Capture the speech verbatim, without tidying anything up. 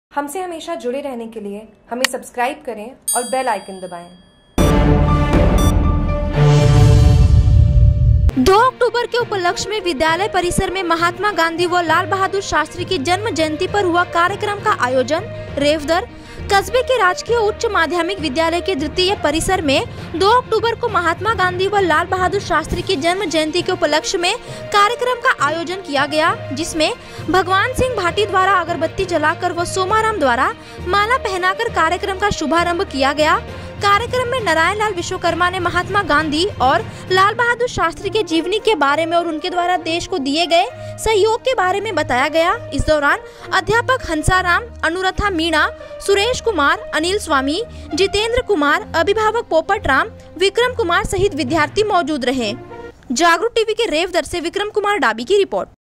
हमसे हमेशा जुड़े रहने के लिए हमें सब्सक्राइब करें और बेल आइकन दबाएं। दो अक्टूबर के उपलक्ष्य में विद्यालय परिसर में महात्मा गांधी व लाल बहादुर शास्त्री की जन्म जयंती पर हुआ कार्यक्रम का आयोजन रेवदर कस्बे के राजकीय उच्च माध्यमिक विद्यालय के द्वितीय परिसर में दो अक्टूबर को महात्मा गांधी व लाल बहादुर शास्त्री की जन्म जयंती के उपलक्ष्य में कार्यक्रम का आयोजन किया गया, जिसमें भगवान सिंह भाटी द्वारा अगरबत्ती जलाकर व सोमाराम द्वारा माला पहनाकर कार्यक्रम का शुभारंभ किया गया। कार्यक्रम में नारायण लाल विश्वकर्मा ने महात्मा गांधी और लाल बहादुर शास्त्री के जीवनी के बारे में और उनके द्वारा देश को दिए गए सहयोग के बारे में बताया गया। इस दौरान अध्यापक हंसाराम, अनुराधा मीणा, सुरेश कुमार, अनिल स्वामी, जितेंद्र कुमार, अभिभावक पोपट राम, विक्रम कुमार सहित विद्यार्थी मौजूद रहे। जागरूक टीवी के रेवदर से विक्रम कुमार डाबी की रिपोर्ट।